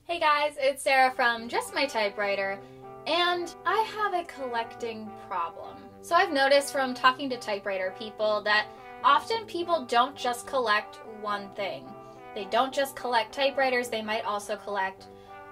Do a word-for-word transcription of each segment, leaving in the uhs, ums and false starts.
Hey guys, it's Sarah from Just My Typewriter, and I have a collecting problem. So I've noticed from talking to typewriter people that often people don't just collect one thing. They don't just collect typewriters, they might also collect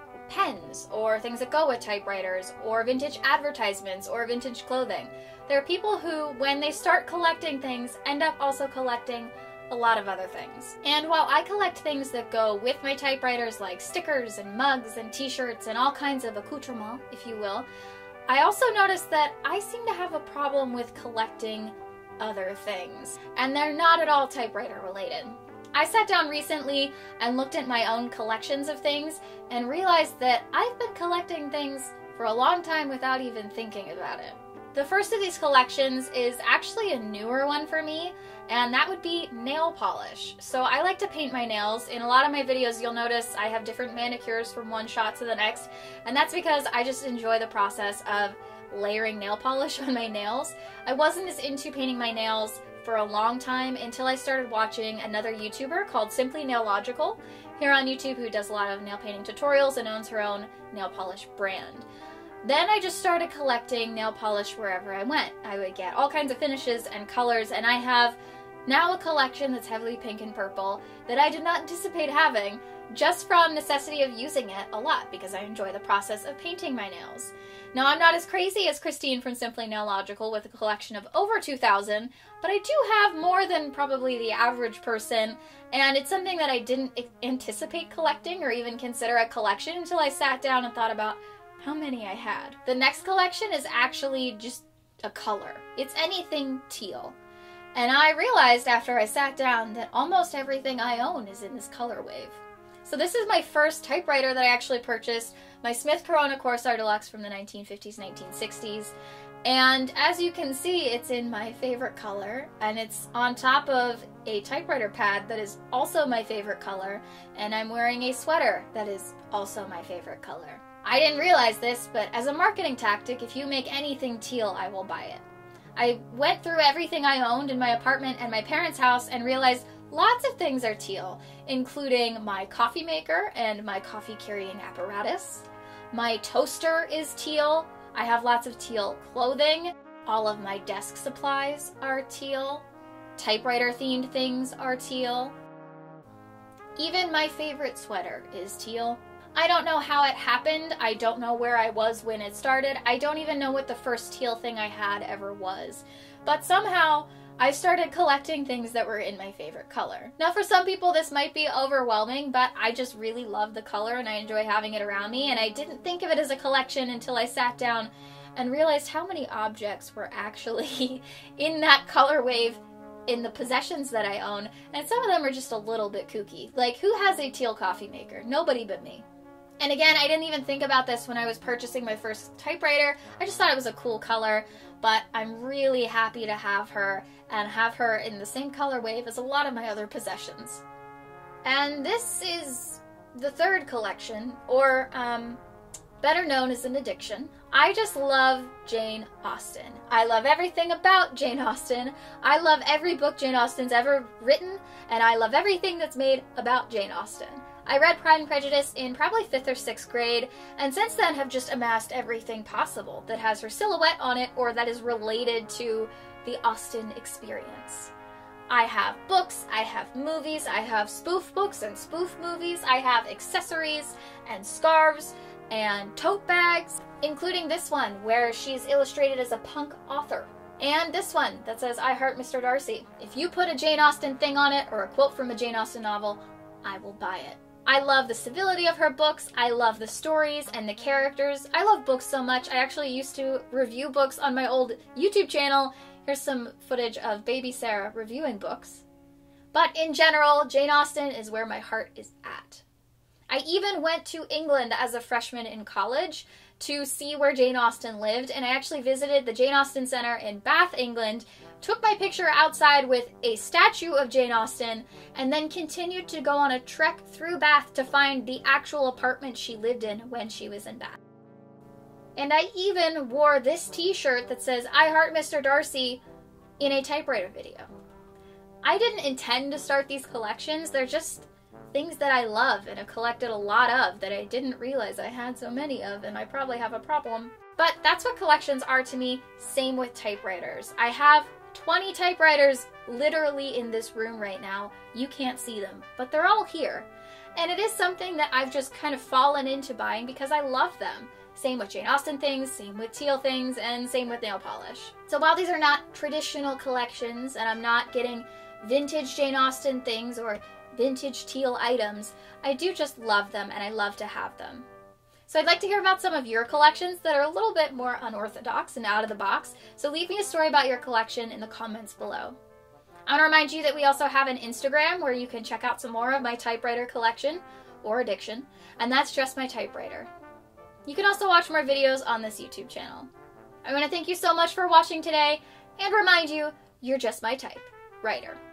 pens, or things that go with typewriters, or vintage advertisements, or vintage clothing. There are people who, when they start collecting things, end up also collecting a lot of other things. And while I collect things that go with my typewriters, like stickers and mugs and t-shirts and all kinds of accoutrements, if you will, I also noticed that I seem to have a problem with collecting other things. And they're not at all typewriter related. I sat down recently and looked at my own collections of things and realized that I've been collecting things for a long time without even thinking about it. The first of these collections is actually a newer one for me, and that would be nail polish. So I like to paint my nails. In a lot of my videos you'll notice I have different manicures from one shot to the next, and that's because I just enjoy the process of layering nail polish on my nails. I wasn't as into painting my nails for a long time until I started watching another YouTuber called Simply Nailogical here on YouTube, who does a lot of nail painting tutorials and owns her own nail polish brand. Then I just started collecting nail polish wherever I went. I would get all kinds of finishes and colors, and I have now a collection that's heavily pink and purple that I did not anticipate having, just from necessity of using it a lot because I enjoy the process of painting my nails. Now, I'm not as crazy as Christine from Simply Nailogical with a collection of over two thousand, but I do have more than probably the average person, and it's something that I didn't anticipate collecting or even consider a collection until I sat down and thought about how many I had. The next collection is actually just a color. It's anything teal. And I realized after I sat down that almost everything I own is in this color wave. So this is my first typewriter that I actually purchased, my Smith Corona Corsair Deluxe from the nineteen fifties, nineteen sixties. And as you can see, it's in my favorite color, and it's on top of a typewriter pad that is also my favorite color, and I'm wearing a sweater that is also my favorite color. I didn't realize this, but as a marketing tactic, if you make anything teal, I will buy it. I went through everything I owned in my apartment and my parents' house and realized lots of things are teal, including my coffee maker and my coffee carrying apparatus. My toaster is teal. I have lots of teal clothing. All of my desk supplies are teal. Typewriter themed things are teal. Even my favorite sweater is teal. I don't know how it happened. I don't know where I was when it started. I don't even know what the first teal thing I had ever was. But somehow, I started collecting things that were in my favorite color. Now, for some people this might be overwhelming, but I just really love the color and I enjoy having it around me, and I didn't think of it as a collection until I sat down and realized how many objects were actually in that color wave in the possessions that I own, and some of them are just a little bit kooky. Like, who has a teal coffee maker? Nobody but me. And again, I didn't even think about this when I was purchasing my first typewriter. I just thought it was a cool color, but I'm really happy to have her and have her in the same color wave as a lot of my other possessions. And this is the third collection, or um, better known as an addiction. I just love Jane Austen. I love everything about Jane Austen. I love every book Jane Austen's ever written, and I love everything that's made about Jane Austen. I read Pride and Prejudice in probably fifth or sixth grade, and since then have just amassed everything possible that has her silhouette on it or that is related to the Austen experience. I have books, I have movies, I have spoof books and spoof movies, I have accessories and scarves and tote bags, including this one where she's illustrated as a punk author. And this one that says, "I heart Mister Darcy." If you put a Jane Austen thing on it or a quote from a Jane Austen novel, I will buy it. I love the civility of her books, I love the stories and the characters. I love books so much, I actually used to review books on my old YouTube channel. Here's some footage of baby Sarah reviewing books. But in general, Jane Austen is where my heart is at. I even went to England as a freshman in college to see where Jane Austen lived, and I actually visited the Jane Austen Center in Bath, England, took my picture outside with a statue of Jane Austen, and then continued to go on a trek through Bath to find the actual apartment she lived in when she was in Bath. And I even wore this t-shirt that says, "I heart Mister Darcy," in a typewriter video. I didn't intend to start these collections, they're just things that I love and have collected a lot of that I didn't realize I had so many of, and I probably have a problem. But that's what collections are to me. Same with typewriters. I have twenty typewriters literally in this room right now. You can't see them, but they're all here. And it is something that I've just kind of fallen into buying because I love them. Same with Jane Austen things, same with Teal things, and same with nail polish. So while these are not traditional collections, and I'm not getting vintage Jane Austen things or vintage Teal items, I do just love them and I love to have them. So I'd like to hear about some of your collections that are a little bit more unorthodox and out of the box, so leave me a story about your collection in the comments below. I want to remind you that we also have an Instagram where you can check out some more of my typewriter collection, or addiction, and that's Just My Typewriter. You can also watch more videos on this YouTube channel. I want to thank you so much for watching today, and remind you, you're just my type writer.